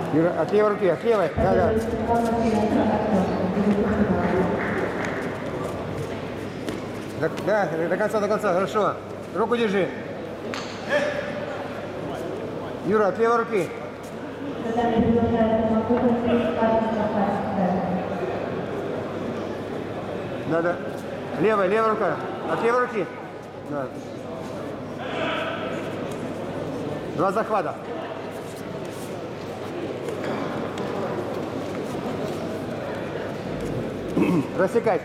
Юра, от левой руки, от левой. Да, да. Да, до конца, хорошо. Руку держи. Юра, от левой руки. Да, да. Левая рука. От левой руки. Да. 2 захвата. Рассекать.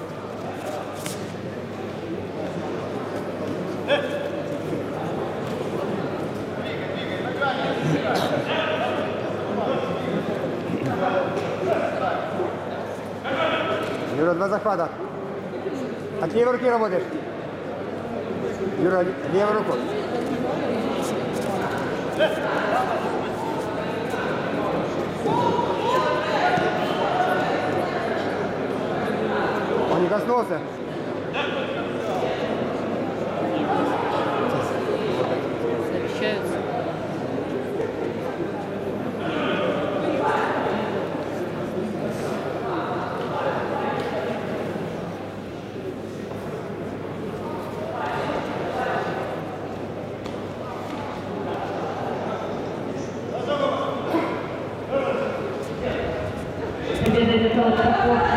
Юра, 2 захвата. От левой руки работаешь. Юра, левую руку. Он не коснулся. Совещаются. Победа